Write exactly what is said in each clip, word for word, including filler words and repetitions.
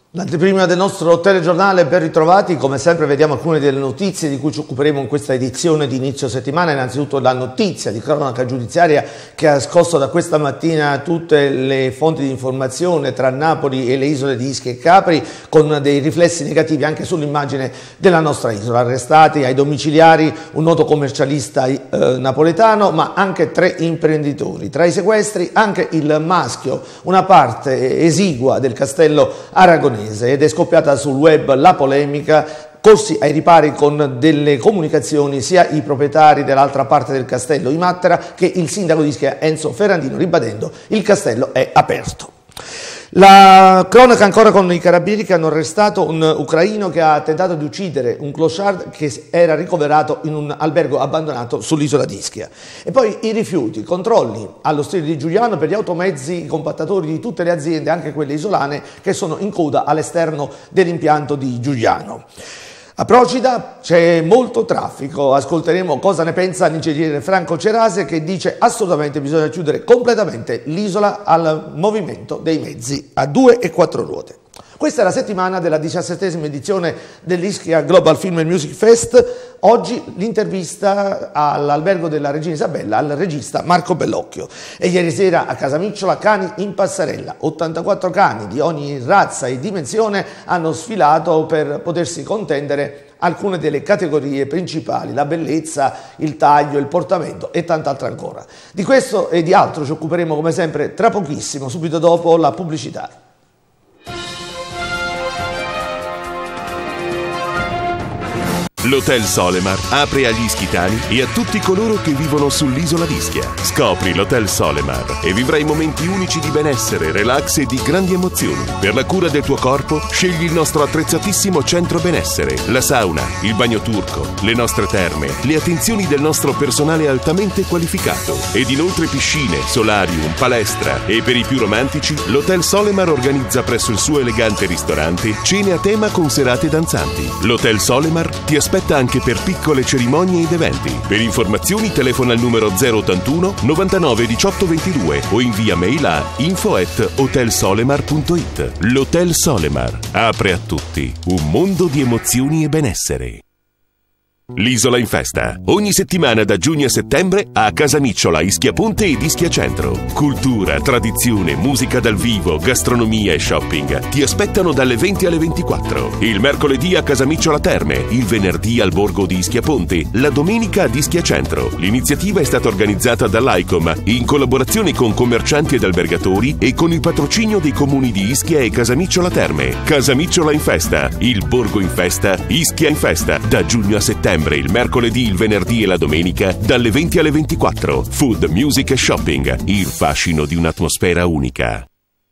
L'anteprima del nostro telegiornale, ben ritrovati. Come sempre vediamo alcune delle notizie di cui ci occuperemo in questa edizione di inizio settimana. Innanzitutto la notizia di cronaca giudiziaria che ha scosso da questa mattina tutte le fonti di informazione tra Napoli e le isole di Ischia e Capri, con dei riflessi negativi anche sull'immagine della nostra isola. Arrestati ai domiciliari un noto commercialista eh, napoletano, ma anche tre imprenditori. Tra i sequestri anche il maschio, una parte esigua del castello aragonese. Ed è scoppiata sul web la polemica, corsi ai ripari con delle comunicazioni sia i proprietari dell'altra parte del castello, i Mattera, che il sindaco di Ischia Enzo Ferrandino, ribadendo il castello è aperto. La cronaca ancora con i carabinieri che hanno arrestato un ucraino che ha tentato di uccidere un clochard che era ricoverato in un albergo abbandonato sull'isola di Ischia. E poi i rifiuti, controlli allo Stretto di Giugliano per gli automezzi compattatori di tutte le aziende, anche quelle isolane, che sono in coda all'esterno dell'impianto di Giugliano. A Procida c'è molto traffico, ascolteremo cosa ne pensa l'ingegnere Franco Cerase, che dice assolutamente bisogna chiudere completamente l'isola al movimento dei mezzi a due e quattro ruote. Questa è la settimana della diciassettesima edizione dell'Ischia Global Film and Music Fest. Oggi l'intervista all'albergo della Regina Isabella al regista Marco Bellocchio. E ieri sera a Casamicciola cani in passerella. ottantaquattro cani di ogni razza e dimensione hanno sfilato per potersi contendere alcune delle categorie principali: la bellezza, il taglio, il portamento e tant'altro ancora. Di questo e di altro ci occuperemo come sempre tra pochissimo, subito dopo la pubblicità. L'Hotel Solemar apre agli ischitani e a tutti coloro che vivono sull'isola di Ischia. Scopri l'Hotel Solemar e vivrai momenti unici di benessere, relax e di grandi emozioni. Per la cura del tuo corpo, scegli il nostro attrezzatissimo centro benessere, la sauna, il bagno turco, le nostre terme, le attenzioni del nostro personale altamente qualificato ed inoltre piscine, solarium, palestra. E per i più romantici, l'Hotel Solemar organizza presso il suo elegante ristorante cene a tema con serate danzanti. L'Hotel Solemar ti aspetta Aspetta anche per piccole cerimonie ed eventi. Per informazioni telefona al numero zero ottantuno novantanove diciotto ventidue o invia mail a info at hotelsolemar punto it. L'Hotel Solemar apre a tutti un mondo di emozioni e benessere. L'Isola in Festa. Ogni settimana da giugno a settembre a Casamicciola, Ischia Ponte ed Ischia Centro. Cultura, tradizione, musica dal vivo, gastronomia e shopping ti aspettano dalle venti alle ventiquattro. Il mercoledì a Casamicciola Terme, il venerdì al Borgo di Ischia Ponte, la domenica ad Ischia Centro. L'iniziativa è stata organizzata dall'Aicom in collaborazione con commercianti ed albergatori e con il patrocinio dei comuni di Ischia e Casamicciola Terme. Casamicciola in Festa, il Borgo in Festa, Ischia in Festa, da giugno a settembre. Il mercoledì, il venerdì e la domenica dalle venti alle ventiquattro. Food, music e shopping, il fascino di un'atmosfera unica.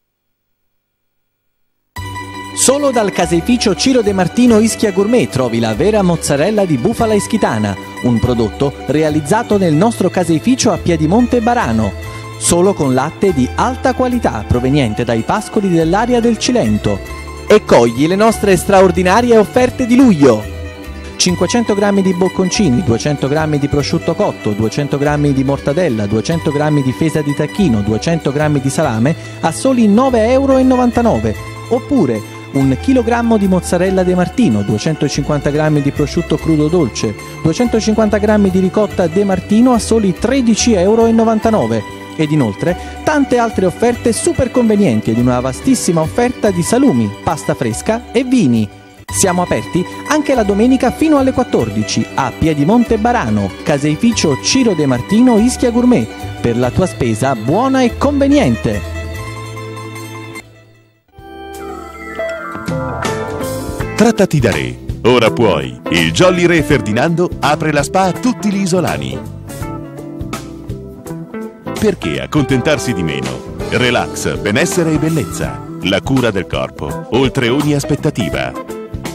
Solo dal caseificio Ciro De Martino Ischia Gourmet trovi la vera mozzarella di bufala ischitana, un prodotto realizzato nel nostro caseificio a Piedimonte Barano, solo con latte di alta qualità proveniente dai pascoli dell'area del Cilento. E cogli le nostre straordinarie offerte di luglio: cinquecento grammi di bocconcini, duecento grammi di prosciutto cotto, duecento grammi di mortadella, duecento grammi di fesa di tacchino, duecento grammi di salame a soli nove e novantanove euro. Oppure un chilogrammo di mozzarella De Martino, duecentocinquanta grammi di prosciutto crudo dolce, duecentocinquanta grammi di ricotta De Martino a soli tredici e novantanove euro. Ed inoltre tante altre offerte super convenienti ed una vastissima offerta di salumi, pasta fresca e vini. Siamo aperti anche la domenica fino alle quattordici a Piedimonte Barano, caseificio Ciro De Martino Ischia Gourmet, per la tua spesa buona e conveniente. Trattati da Re. Ora puoi. Il Jolly Re Ferdinando apre la spa a tutti gli isolani. Perché accontentarsi di meno? Relax, benessere e bellezza. La cura del corpo, oltre ogni aspettativa.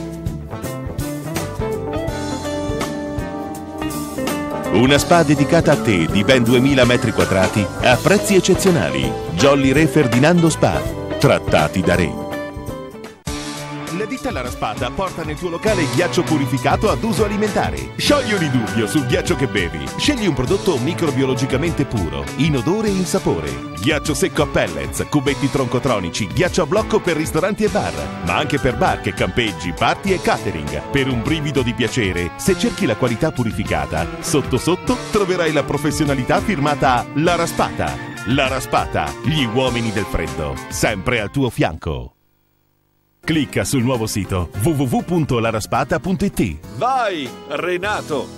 Una spa dedicata a te di ben duemila metri quadrati a prezzi eccezionali. Jolly Re Ferdinando Spa. Trattati da Re. Latte alla Raspata porta nel tuo locale ghiaccio purificato ad uso alimentare. Sciogli ogni dubbio sul ghiaccio che bevi. Scegli un prodotto microbiologicamente puro, in odore e in sapore. Ghiaccio secco a pellets, cubetti troncotronici, ghiaccio a blocco per ristoranti e bar, ma anche per barche, campeggi, party e catering. Per un brivido di piacere, se cerchi la qualità purificata, sotto sotto troverai la professionalità firmata La Raspata. La Raspata, gli uomini del freddo, sempre al tuo fianco. Clicca sul nuovo sito w w w punto la raspata punto i t. Vai, Renato!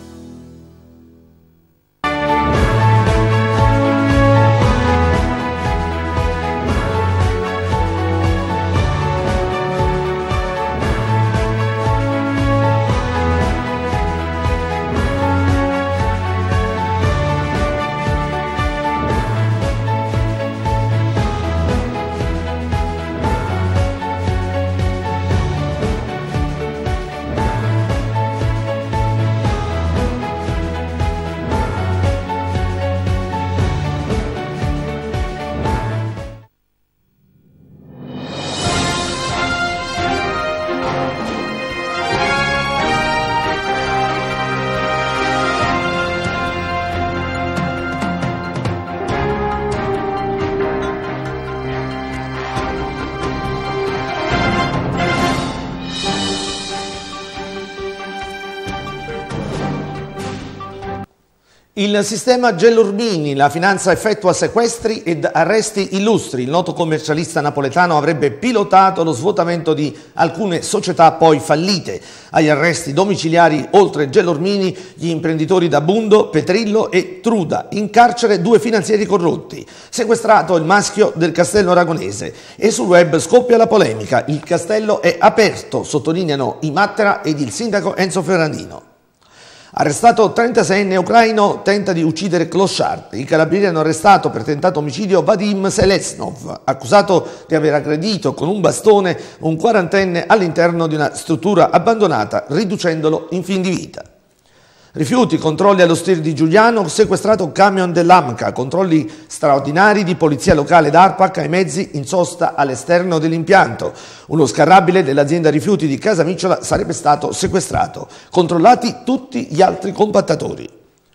Il sistema Gelormini, la finanza effettua sequestri ed arresti illustri. Il noto commercialista napoletano avrebbe pilotato lo svuotamento di alcune società poi fallite. Agli arresti domiciliari, oltre Gelormini, gli imprenditori da Bundo, Petrillo e Truda. In carcere due finanzieri corrotti. Sequestrato il maschio del Castello Aragonese. E sul web scoppia la polemica. Il castello è aperto, sottolineano i Mattera ed il sindaco Enzo Ferrandino. Arrestato trentaseienne ucraino, tenta di uccidere Clochard. I carabinieri hanno arrestato per tentato omicidio Vadim Selesnov, accusato di aver aggredito con un bastone un quarantenne all'interno di una struttura abbandonata, riducendolo in fin di vita. Rifiuti, controlli allo Stir di Giuliano, sequestrato un camion dell'Amca, controlli straordinari di polizia locale d'Arpac ai mezzi in sosta all'esterno dell'impianto. Uno scarrabile dell'azienda rifiuti di Casamicciola sarebbe stato sequestrato. Controllati tutti gli altri compattatori.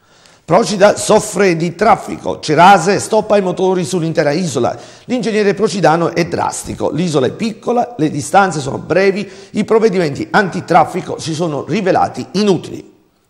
Procida soffre di traffico, Cerase stoppa i motori sull'intera isola. L'ingegnere procidano è drastico, l'isola è piccola, le distanze sono brevi, i provvedimenti antitraffico si sono rivelati inutili.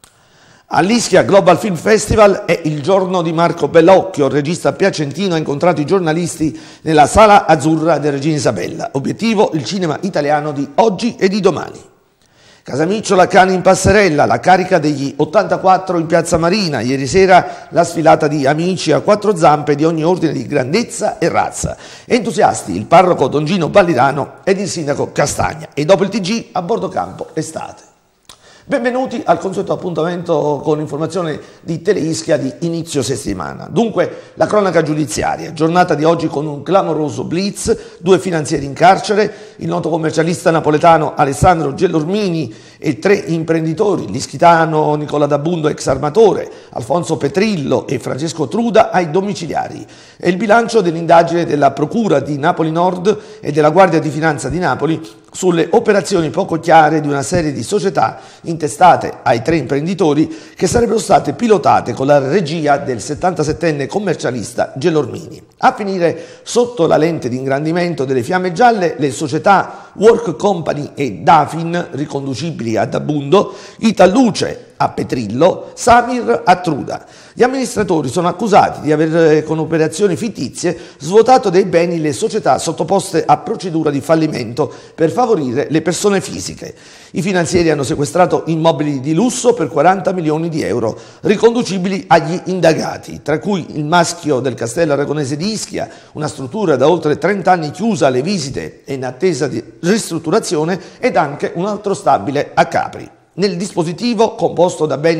All'Ischia Global Film Festival è il giorno di Marco Bellocchio, il regista piacentino ha incontrato i giornalisti nella Sala Azzurra di Regina Isabella. Obiettivo, il cinema italiano di oggi e di domani. Casamicciola, cani in passerella, la carica degli ottantaquattro in Piazza Marina. Ieri sera la sfilata di amici a quattro zampe di ogni ordine di grandezza e razza. Entusiasti il parroco Don Gino Ballirano ed il sindaco Castagna. E dopo il T G a bordo campo estate. Benvenuti al consueto appuntamento con l'informazione di Teleischia di inizio settimana. Dunque, la cronaca giudiziaria, giornata di oggi con un clamoroso blitz, due finanzieri in carcere, il noto commercialista napoletano Alessandro Gelormini e tre imprenditori, l'ischitano Nicola Dabundo, ex armatore, Alfonso Petrillo e Francesco Truda ai domiciliari. È il bilancio dell'indagine della Procura di Napoli Nord e della Guardia di Finanza di Napoli sulle operazioni poco chiare di una serie di società intestate ai tre imprenditori che sarebbero state pilotate con la regia del settantasettenne commercialista Gelormini. A finire sotto la lente di ingrandimento delle fiamme gialle le società Work Company e Dafin, riconducibili a Dabundo, Italluce a Petrillo, Samir a Truda. Gli amministratori sono accusati di aver con operazioni fittizie svuotato dei beni le società sottoposte a procedura di fallimento per favorire le persone fisiche. I finanzieri hanno sequestrato immobili di lusso per quaranta milioni di euro, riconducibili agli indagati, tra cui il maschio del Castello Aragonese di Ischia, una struttura da oltre trenta anni chiusa alle visite e in attesa di ristrutturazione, ed anche un altro stabile a Capri. Nel dispositivo, composto da ben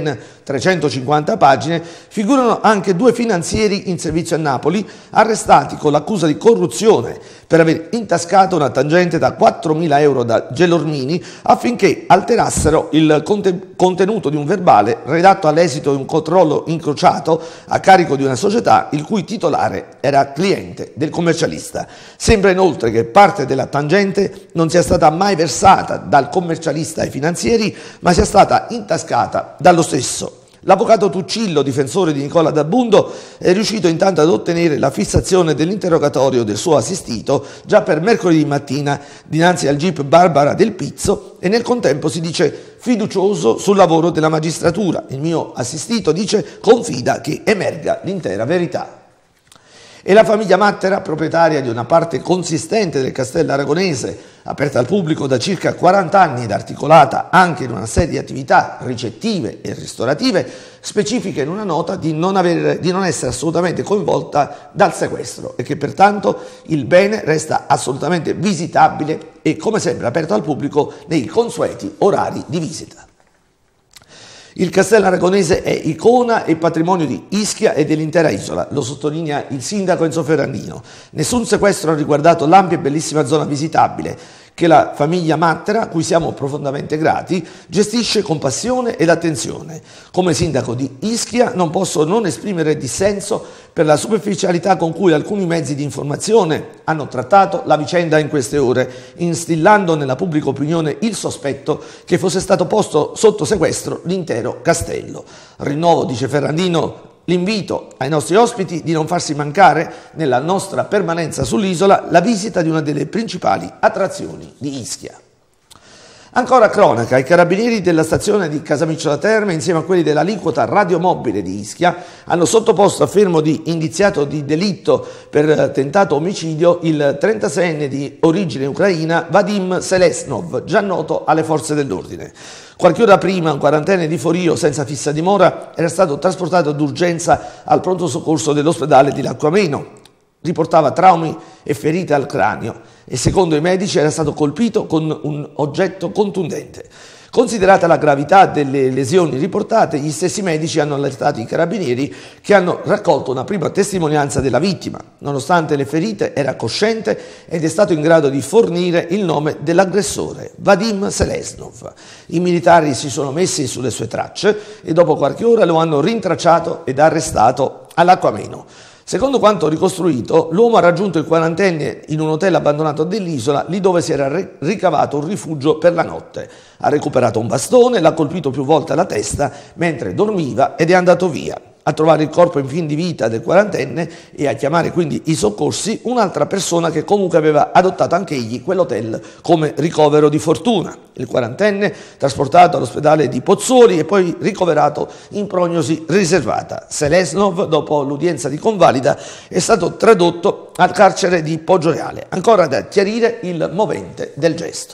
trecentocinquanta pagine, figurano anche due finanzieri in servizio a Napoli, arrestati con l'accusa di corruzione per aver intascato una tangente da quattromila euro da Gelormini affinché alterassero il conte- contenuto di un verbale redatto all'esito di un controllo incrociato a carico di una società il cui titolare era cliente del commercialista. Sembra inoltre che parte della tangente non sia stata mai versata dal commercialista ai finanzieri, ma sia stata intascata dallo stesso. L'avvocato Tuccillo, difensore di Nicola Dabbundo, è riuscito intanto ad ottenere la fissazione dell'interrogatorio del suo assistito già per mercoledì mattina dinanzi al G I P Barbara del Pizzo e nel contempo si dice fiducioso sul lavoro della magistratura. Il mio assistito dice confida che emerga l'intera verità. E la famiglia Mattera, proprietaria di una parte consistente del Castello Aragonese, aperta al pubblico da circa quaranta anni ed articolata anche in una serie di attività ricettive e ristorative, specifica in una nota di non, avere, di non essere assolutamente coinvolta dal sequestro e che pertanto il bene resta assolutamente visitabile e come sempre aperto al pubblico nei consueti orari di visita. Il Castello Aragonese è icona e patrimonio di Ischia e dell'intera isola, lo sottolinea il sindaco Enzo Ferrandino. Nessun sequestro ha riguardato l'ampia e bellissima zona visitabile che la famiglia Mattera, a cui siamo profondamente grati, gestisce con passione ed attenzione. Come sindaco di Ischia non posso non esprimere dissenso per la superficialità con cui alcuni mezzi di informazione hanno trattato la vicenda in queste ore, instillando nella pubblica opinione il sospetto che fosse stato posto sotto sequestro l'intero castello. Rinnovo, dice Ferrandino, l'invito ai nostri ospiti di non farsi mancare nella nostra permanenza sull'isola la visita di una delle principali attrazioni di Ischia. Ancora cronaca, i carabinieri della stazione di Casamicciola Terme, insieme a quelli dell'aliquota radiomobile di Ischia, hanno sottoposto a fermo di indiziato di delitto per tentato omicidio il trentaseienne di origine ucraina Vadim Selesnov, già noto alle forze dell'ordine. Qualche ora prima un quarantenne di Forio senza fissa dimora era stato trasportato d'urgenza al pronto soccorso dell'ospedale di Lacquameno. Riportava traumi e ferite al cranio e secondo i medici era stato colpito con un oggetto contundente. Considerata la gravità delle lesioni riportate, gli stessi medici hanno allertato i carabinieri che hanno raccolto una prima testimonianza della vittima. Nonostante le ferite era cosciente ed è stato in grado di fornire il nome dell'aggressore, Vadim Selesnov. I militari si sono messi sulle sue tracce e dopo qualche ora lo hanno rintracciato ed arrestato all'Acquameno. Secondo quanto ricostruito, l'uomo ha raggiunto il quarantenne in un hotel abbandonato dell'isola, lì dove si era ricavato un rifugio per la notte. Ha recuperato un bastone, l'ha colpito più volte alla testa mentre dormiva ed è andato via. A trovare il corpo in fin di vita del quarantenne e a chiamare quindi i soccorsi un'altra persona che comunque aveva adottato anche egli quell'hotel come ricovero di fortuna. Il quarantenne trasportato all'ospedale di Pozzuoli e poi ricoverato in prognosi riservata. Selesnov, dopo l'udienza di convalida, è stato tradotto al carcere di Poggioreale. Ancora da chiarire il movente del gesto.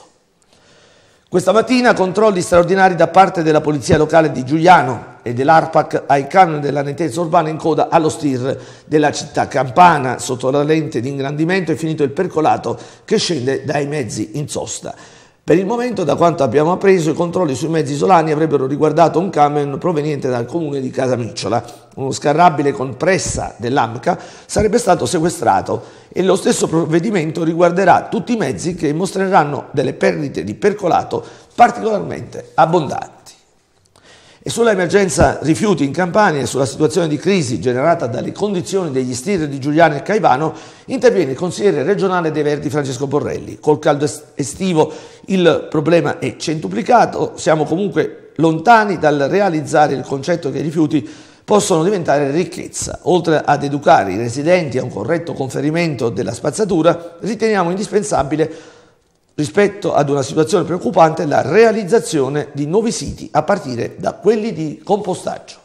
Questa mattina controlli straordinari da parte della Polizia Locale di Giuliano e dell'ARPAC ai camion della nettezza urbana in coda allo S T I R della città campana. Sotto la lente di ingrandimento è finito il percolato che scende dai mezzi in sosta. Per il momento, da quanto abbiamo appreso, i controlli sui mezzi isolani avrebbero riguardato un camion proveniente dal comune di Casamicciola. Uno scarrabile con pressa dell'AMCA sarebbe stato sequestrato e lo stesso provvedimento riguarderà tutti i mezzi che mostreranno delle perdite di percolato particolarmente abbondanti. E sulla emergenza rifiuti in Campania e sulla situazione di crisi generata dalle condizioni degli S T I R di Giuliano e Caivano interviene il consigliere regionale dei Verdi Francesco Borrelli. Col caldo estivo il problema è centuplicato, siamo comunque lontani dal realizzare il concetto che i rifiuti possono diventare ricchezza. Oltre ad educare i residenti a un corretto conferimento della spazzatura, riteniamo indispensabile, rispetto ad una situazione preoccupante, la realizzazione di nuovi siti a partire da quelli di compostaggio.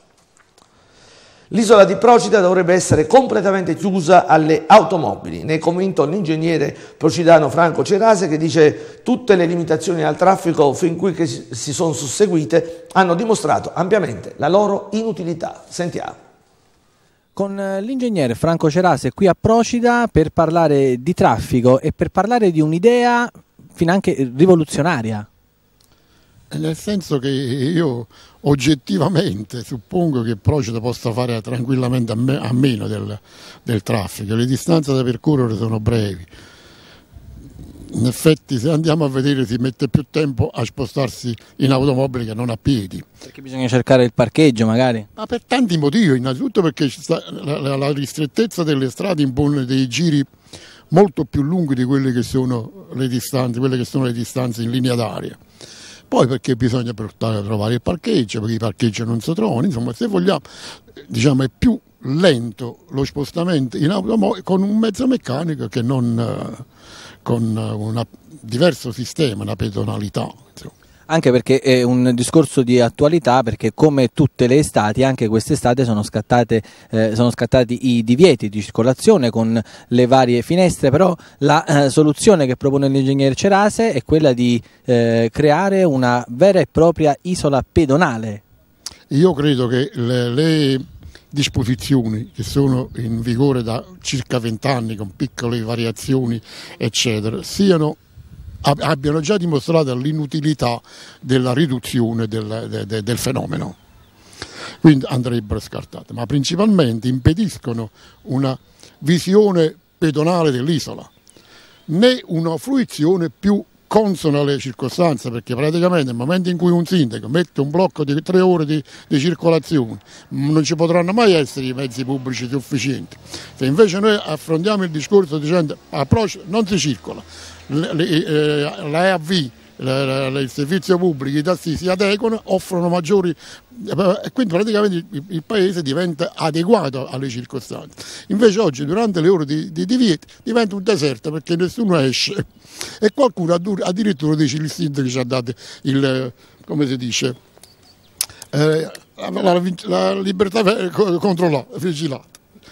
L'isola di Procida dovrebbe essere completamente chiusa alle automobili, ne è convinto l'ingegnere procidano Franco Cerase, che dice tutte le limitazioni al traffico fin qui che si sono susseguite hanno dimostrato ampiamente la loro inutilità. Sentiamo. Con l'ingegnere Franco Cerase qui a Procida per parlare di traffico e per parlare di un'idea finanche rivoluzionaria. nel senso che io oggettivamente suppongo che Procida possa fare tranquillamente a, me, a meno del, del traffico, le distanze da percorrere sono brevi. In effetti, se andiamo a vedere, si mette più tempo a spostarsi in automobile che non a piedi. Perché bisogna cercare il parcheggio magari? Ma per tanti motivi, innanzitutto perché la, la, la ristrettezza delle strade impone dei giri molto più lunghi di quelle che sono le distanze, quelle che sono le distanze in linea d'aria. Poi perché bisogna portare a trovare il parcheggio, perché i parcheggi non si trovano, insomma, se vogliamo, diciamo, è più lento lo spostamento in automobile con un mezzo meccanico che non con un diverso sistema, una pedonalità. Insomma. Anche perché è un discorso di attualità, perché come tutte le estati, anche quest'estate sono, eh, sono scattati i divieti di circolazione con le varie finestre, però la eh, soluzione che propone l'ingegner Cerase è quella di eh, creare una vera e propria isola pedonale. Io credo che le, le disposizioni che sono in vigore da circa vent'anni con piccole variazioni eccetera siano abbiano già dimostrato l'inutilità della riduzione del, de, de, del fenomeno, quindi andrebbero scartate, ma principalmente impediscono una visione pedonale dell'isola né una fruizione più consona alle circostanze, perché praticamente nel momento in cui un sindaco mette un blocco di tre ore di, di circolazione non ci potranno mai essere i mezzi pubblici sufficienti. Se invece noi affrontiamo il discorso dicendo a Procida non si circola, l'E A V, il servizio pubblico, i tassi si adeguano, offrono maggiori, e quindi praticamente il paese diventa adeguato alle circostanze. Invece oggi durante le ore di, di divieti diventa un deserto perché nessuno esce e qualcuno addirittura dice il sindaco ci ha dato il, come si dice, eh, la, la, la libertà controllata, vigilata.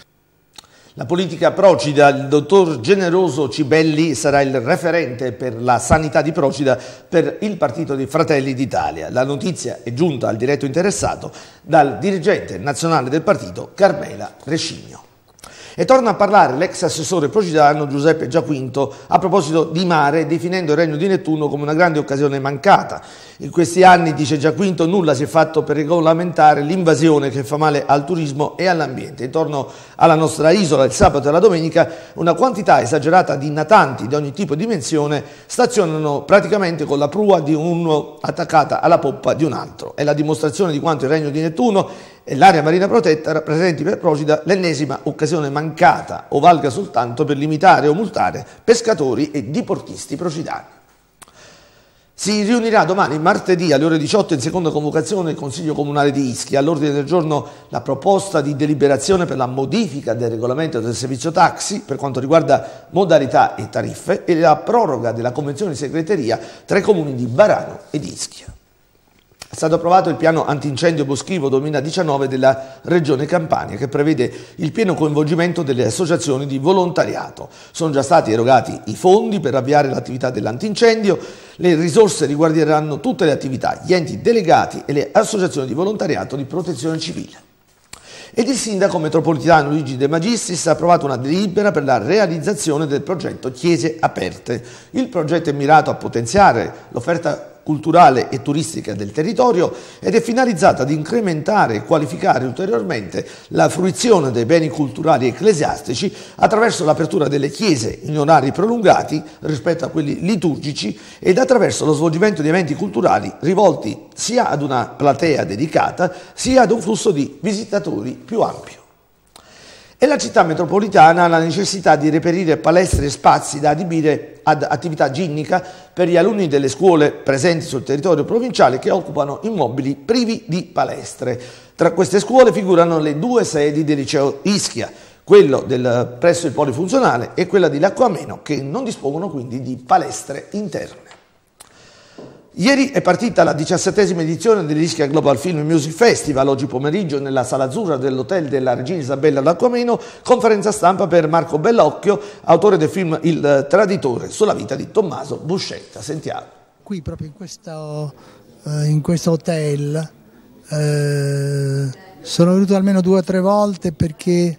La politica Procida, il dottor Generoso Cibelli sarà il referente per la sanità di Procida per il partito dei Fratelli d'Italia. La notizia è giunta al diretto interessato dal dirigente nazionale del partito Carmela Rescigno. E torna a parlare l'ex assessore procidano Giuseppe Giaquinto a proposito di mare, definendo il Regno di Nettuno come una grande occasione mancata. In questi anni, dice Giaquinto, nulla si è fatto per regolamentare l'invasione che fa male al turismo e all'ambiente. Intorno alla nostra isola, il sabato e la domenica, una quantità esagerata di natanti di ogni tipo e dimensione stazionano praticamente con la prua di uno attaccata alla poppa di un altro. È la dimostrazione di quanto il Regno di Nettuno e l'area marina protetta rappresenti per Procida l'ennesima occasione mancata o valga soltanto per limitare o multare pescatori e diportisti procidani. Si riunirà domani, martedì, alle ore diciotto, in seconda convocazione il Consiglio Comunale di Ischia. All'ordine del giorno la proposta di deliberazione per la modifica del regolamento del servizio taxi per quanto riguarda modalità e tariffe e la proroga della convenzione di segreteria tra i comuni di Varano e di Ischia. È stato approvato il piano antincendio boschivo duemiladiciannove della Regione Campania che prevede il pieno coinvolgimento delle associazioni di volontariato. Sono già stati erogati i fondi per avviare l'attività dell'antincendio, le risorse riguarderanno tutte le attività, gli enti delegati e le associazioni di volontariato di protezione civile. Ed il sindaco metropolitano Luigi De Magistris ha approvato una delibera per la realizzazione del progetto Chiese Aperte. Il progetto è mirato a potenziare l'offerta culturale e turistica del territorio ed è finalizzata ad incrementare e qualificare ulteriormente la fruizione dei beni culturali ecclesiastici attraverso l'apertura delle chiese in orari prolungati rispetto a quelli liturgici ed attraverso lo svolgimento di eventi culturali rivolti sia ad una platea dedicata sia ad un flusso di visitatori più ampio. E la città metropolitana ha la necessità di reperire palestre e spazi da adibire ad attività ginnica per gli alunni delle scuole presenti sul territorio provinciale che occupano immobili privi di palestre. Tra queste scuole figurano le due sedi del liceo Ischia, quello del, presso il polifunzionale e quella di Lacquameno, che non dispongono quindi di palestre interne. Ieri è partita la diciassettesima edizione dell'Ischia Global Film Music Festival. Oggi pomeriggio nella Sala Azzurra dell'Hotel della Regina Isabella d'Acquameno, conferenza stampa per Marco Bellocchio, autore del film Il Traditore, sulla vita di Tommaso Buscetta. Sentiamo. Qui proprio in questo, eh, in questo hotel eh, sono venuto almeno due o tre volte perché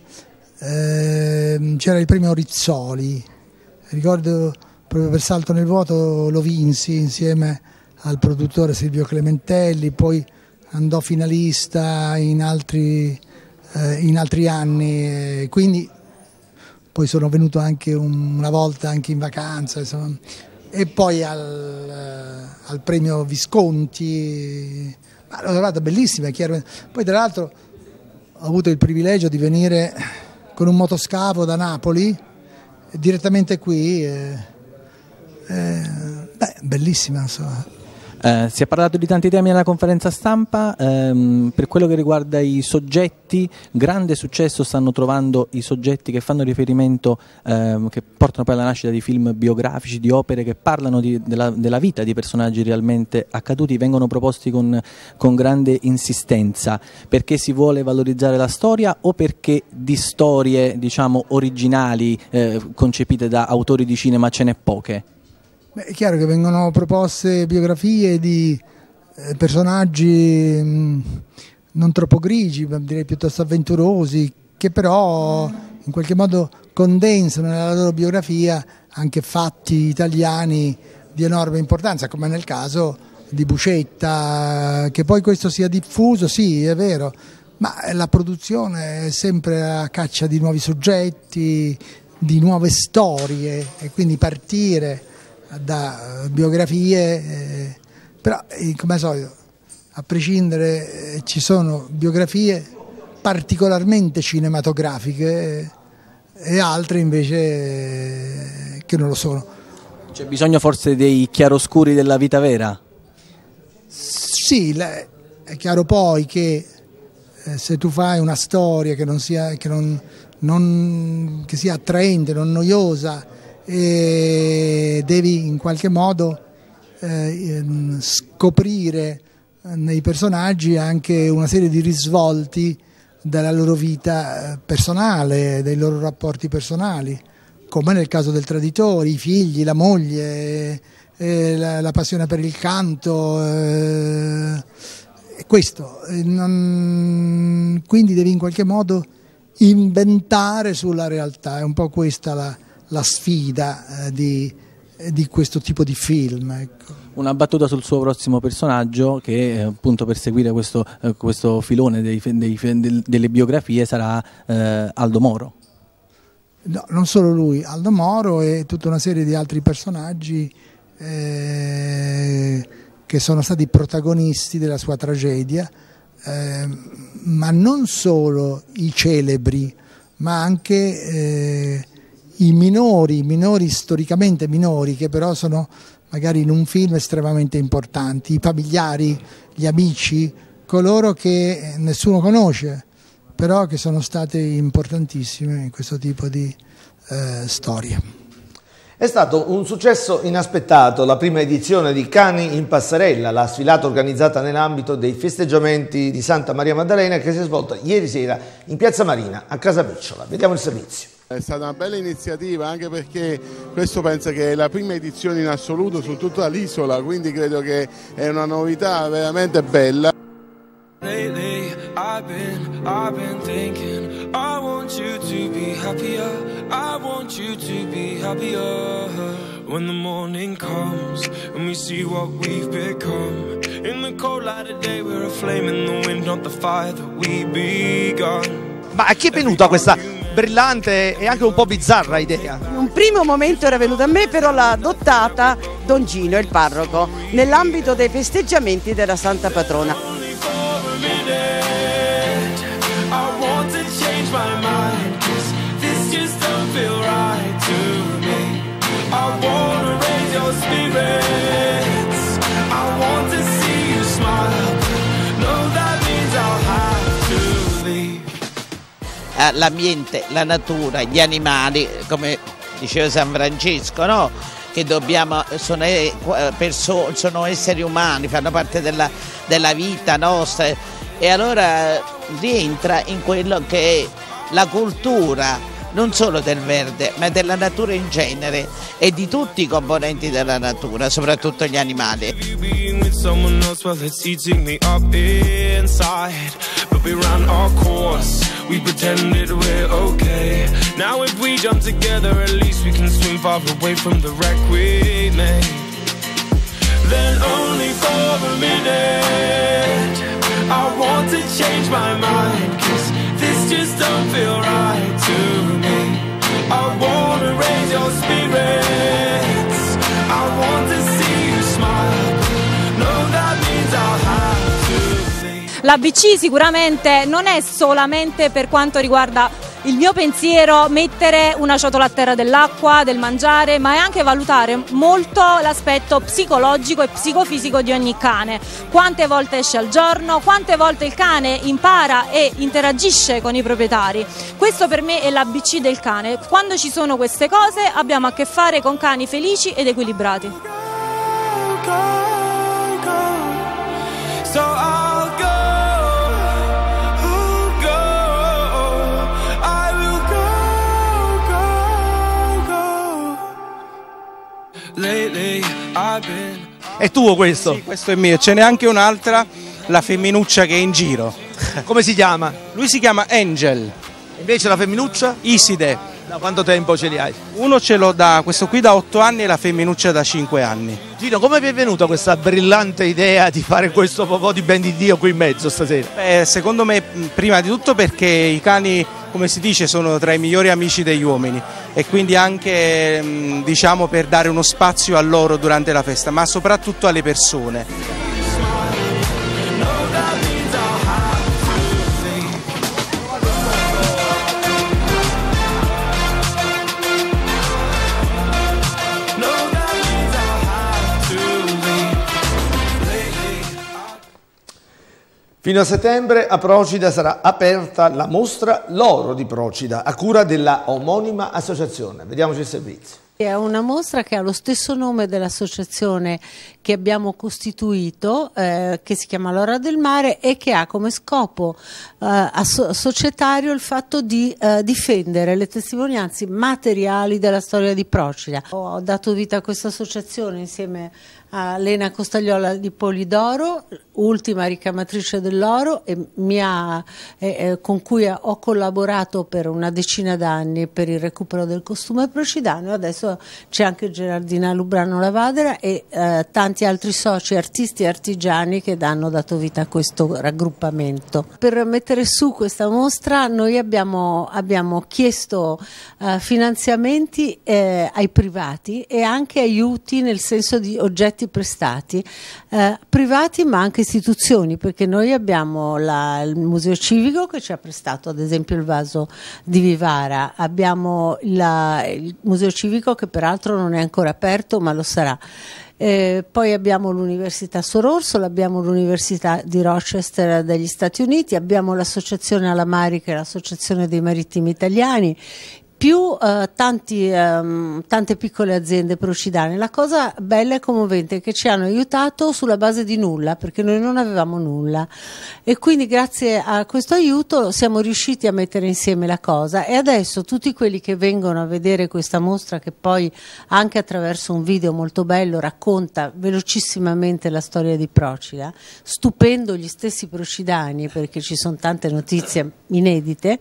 eh, c'era il premio Rizzoli. Ricordo proprio per Salto nel vuoto lo vinsi insieme al produttore Silvio Clementelli, poi andò finalista in altri, eh, in altri anni, eh, quindi poi sono venuto anche un, una volta anche in vacanza, insomma, e poi al, eh, al premio Visconti, ma l'ho trovata bellissima, è chiaro. Poi tra l'altro ho avuto il privilegio di venire con un motoscafo da Napoli direttamente qui, eh, eh, beh, bellissima, insomma. Eh, si è parlato di tanti temi alla conferenza stampa, ehm, per quello che riguarda i soggetti, grande successo stanno trovando i soggetti che fanno riferimento, ehm, che portano poi alla nascita di film biografici, di opere che parlano di, della, della vita di personaggi realmente accaduti, vengono proposti con, con grande insistenza, perché si vuole valorizzare la storia o perché di storie, diciamo, originali, eh, concepite da autori di cinema ce n'è poche? Beh, è chiaro che vengono proposte biografie di eh, personaggi mh, non troppo grigi, ma direi piuttosto avventurosi, che però in qualche modo condensano nella loro biografia anche fatti italiani di enorme importanza, come nel caso di Buscetta. Che poi questo sia diffuso, sì, è vero, ma la produzione è sempre a caccia di nuovi soggetti, di nuove storie, e quindi partire da biografie, eh, però eh, come al solito, a prescindere, eh, ci sono biografie particolarmente cinematografiche eh, e altre invece eh, che non lo sono. C'è bisogno forse dei chiaroscuri della vita vera? Sì, è chiaro poi che eh, se tu fai una storia che non sia, che non, non, che sia attraente, non noiosa, e devi in qualche modo eh, scoprire nei personaggi anche una serie di risvolti della loro vita personale, dei loro rapporti personali, come nel caso del Traditore, i figli, la moglie, eh, la, la passione per il canto, eh, questo, non, quindi devi in qualche modo inventare sulla realtà, è un po' questa la la sfida eh, di, di questo tipo di film. Ecco. Una battuta sul suo prossimo personaggio che eh, appunto per seguire questo, eh, questo filone dei, dei, del, delle biografie sarà eh, Aldo Moro. No, non solo lui, Aldo Moro e tutta una serie di altri personaggi eh, che sono stati protagonisti della sua tragedia, eh, ma non solo i celebri, ma anche eh, i minori, minori storicamente minori, che però sono magari in un film estremamente importanti, i familiari, gli amici, coloro che nessuno conosce, però che sono state importantissime in questo tipo di eh, storie. È stato un successo inaspettato la prima edizione di Cani in Passerella, la sfilata organizzata nell'ambito dei festeggiamenti di Santa Maria Maddalena, che si è svolta ieri sera in Piazza Marina a Casapicciola. Vediamo il servizio. È stata una bella iniziativa, anche perché questo penso che è la prima edizione in assoluto su tutta l'isola, quindi credo che è una novità veramente bella. Lately, I've been, I've been thinking, I want you to be happier, I want you to be happier. When the morning comes and we see what we've become, in the cold light of day we're a flame in the wind, not the fire that we begun. Ma a chi è venuta questa brillante e anche un po' bizzarra idea? In un primo momento era venuta a me, però l'ha adottata Don Gino, il parroco, nell'ambito dei festeggiamenti della Santa Patrona. L'ambiente, la natura, gli animali, come diceva San Francesco, no? Che dobbiamo, sono, perso, sono esseri umani, fanno parte della, della vita nostra, e allora rientra in quello che è la cultura non solo del verde, ma della natura in genere e di tutti i componenti della natura, soprattutto gli animali. We ran our course, we pretended we're okay. Now if we jump together, at least we can swim far away from the wreck we made. then only for a minute. I want to change my mind, 'cause this just don't feel right to me. I want to raise your spirits, I want to see you smile. No, that means I'll have to leave. La B C sicuramente non è solamente, per quanto riguarda il mio pensiero, mettere una ciotola a terra dell'acqua, del mangiare, ma è anche valutare molto l'aspetto psicologico e psicofisico di ogni cane. Quante volte esce al giorno, quante volte il cane impara e interagisce con i proprietari. Questo per me è l'A B C del cane. Quando ci sono queste cose abbiamo a che fare con cani felici ed equilibrati. So I'll go, I'll go, I will go, go, go. Lately I've been. È tuo questo? Sì, questo è mio. Ce n'è anche un'altra, la femminuccia che è in giro. Come si chiama? Lui si chiama Angel. Invece la femminuccia? Iside. Da quanto tempo ce li hai? Uno ce l'ho da, questo qui da otto anni e la femminuccia da cinque anni. Gino, come vi è venuta questa brillante idea di fare questo po' di ben di Dio qui in mezzo stasera? Beh, secondo me, prima di tutto perché i cani, come si dice, sono tra i migliori amici degli uomini e quindi anche, diciamo, per dare uno spazio a loro durante la festa, ma soprattutto alle persone. Fino a settembre a Procida sarà aperta la mostra L'Oro di Procida, a cura della omonima associazione. Vediamoci il servizio. È una mostra che ha lo stesso nome dell'associazione che abbiamo costituito, eh, che si chiama L'Oro del Mare e che ha come scopo eh, societario il fatto di eh, difendere le testimonianze materiali della storia di Procida. Ho dato vita a questa associazione insieme a Lena Costagliola di Polidoro, ultima ricamatrice dell'oro, e mi ha, eh, con cui ho collaborato per una decina d'anni per il recupero del costume procidano. Adesso c'è anche Gerardina Lubrano Lavadera e eh, tanti altri soci, artisti e artigiani che hanno dato vita a questo raggruppamento. Per mettere su questa mostra noi abbiamo, abbiamo chiesto eh, finanziamenti eh, ai privati e anche aiuti nel senso di oggetti prestati, eh, privati ma anche istituzioni, perché noi abbiamo la, il Museo Civico che ci ha prestato ad esempio il vaso di Vivara, abbiamo la, il Museo Civico che peraltro non è ancora aperto ma lo sarà. Eh, poi abbiamo l'Università Sor Orsola, abbiamo l'Università di Rochester degli Stati Uniti, abbiamo l'associazione Alamari che è l'associazione dei marittimi italiani, più eh, tanti, ehm, tante piccole aziende procidane. La cosa bella e commovente è che ci hanno aiutato sulla base di nulla, perché noi non avevamo nulla e quindi grazie a questo aiuto siamo riusciti a mettere insieme la cosa e adesso tutti quelli che vengono a vedere questa mostra, che poi anche attraverso un video molto bello racconta velocissimamente la storia di Procida, stupendo gli stessi procidani perché ci sono tante notizie inedite.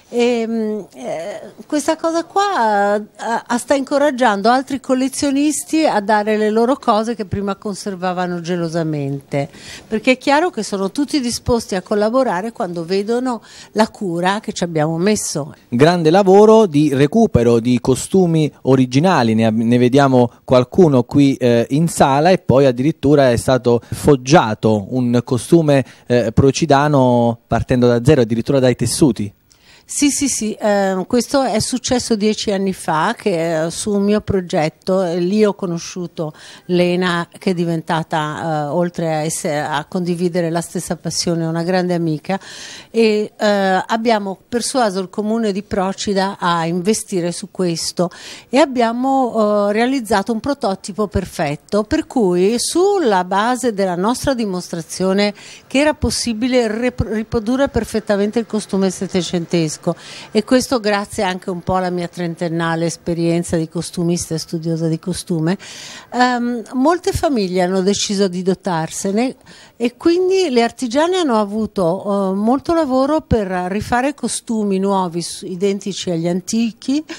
E, eh, questa cosa qua eh, eh, sta incoraggiando altri collezionisti a dare le loro cose che prima conservavano gelosamente, perché è chiaro che sono tutti disposti a collaborare quando vedono la cura che ci abbiamo messo. Grande lavoro di recupero di costumi originali, ne, ne vediamo qualcuno qui eh, in sala e poi addirittura è stato foggiato un costume eh, procidano partendo da zero, addirittura dai tessuti. Sì, sì, sì, eh, questo è successo dieci anni fa che eh, su un mio progetto, eh, lì ho conosciuto Lena che è diventata, eh, oltre a, essere, a condividere la stessa passione, una grande amica e eh, abbiamo persuaso il comune di Procida a investire su questo e abbiamo eh, realizzato un prototipo perfetto per cui sulla base della nostra dimostrazione che era possibile riprodurre perfettamente il costume settecentesco. E questo grazie anche un po' alla mia trentennale esperienza di costumista e studiosa di costume. Um, molte famiglie hanno deciso di dotarsene e quindi le artigiane hanno avuto uh, molto lavoro per rifare costumi nuovi identici agli antichi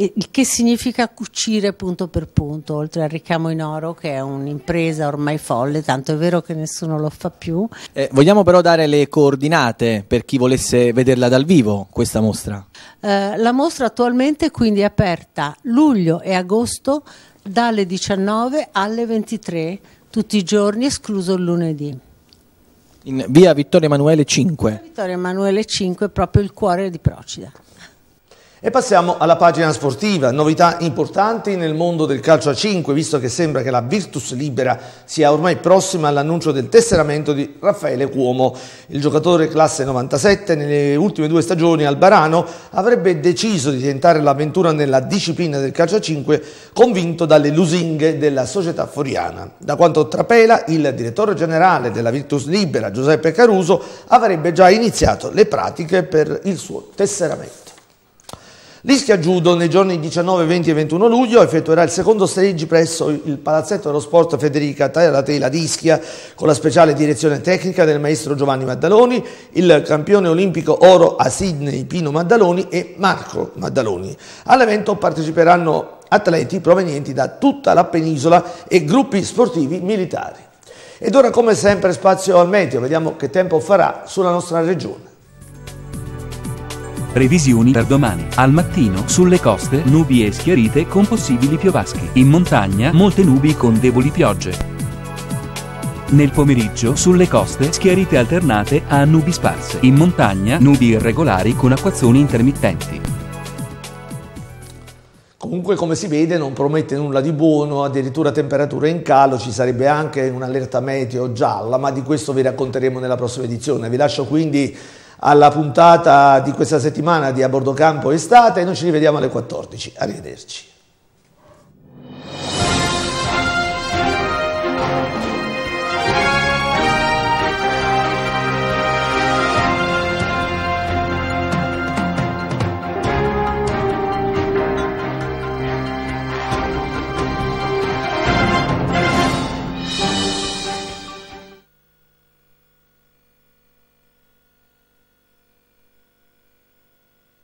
il che significa cucire punto per punto, oltre al ricamo in oro, che è un'impresa ormai folle, tanto è vero che nessuno lo fa più. Eh, vogliamo però dare le coordinate per chi volesse vederla dal vivo, questa mostra? Eh, la mostra attualmente quindi è aperta luglio e agosto dalle diciannove alle ventitré, tutti i giorni escluso il lunedì. In via Vittorio Emanuele cinque. Vittorio Emanuele cinque, proprio il cuore di Procida. E passiamo alla pagina sportiva, novità importanti nel mondo del calcio a cinque, visto che sembra che la Virtus Libera sia ormai prossima all'annuncio del tesseramento di Raffaele Cuomo. Il giocatore classe novantasette nelle ultime due stagioni al Barano avrebbe deciso di tentare l'avventura nella disciplina del calcio a cinque, convinto dalle lusinghe della società foriana. Da quanto trapela, il direttore generale della Virtus Libera, Giuseppe Caruso, avrebbe già iniziato le pratiche per il suo tesseramento. L'Ischia Judo nei giorni diciannove, venti e ventuno luglio effettuerà il secondo stage presso il Palazzetto dello Sport Federica Taratela di Ischia con la speciale direzione tecnica del maestro Giovanni Maddaloni, il campione olimpico oro a Sydney Pino Maddaloni e Marco Maddaloni. All'evento parteciperanno atleti provenienti da tutta la penisola e gruppi sportivi militari. Ed ora come sempre spazio al meteo, vediamo che tempo farà sulla nostra regione. Previsioni per domani. Al mattino, sulle coste, nubi e schiarite con possibili piovaschi. In montagna, molte nubi con deboli piogge. Nel pomeriggio, sulle coste, schiarite alternate a nubi sparse. In montagna, nubi irregolari con acquazzoni intermittenti. Comunque, come si vede, non promette nulla di buono, addirittura temperature in calo, ci sarebbe anche un'allerta meteo gialla, ma di questo vi racconteremo nella prossima edizione. Vi lascio quindi alla puntata di questa settimana di A Bordo Campo Estate e noi ci rivediamo alle quattordici. Arrivederci.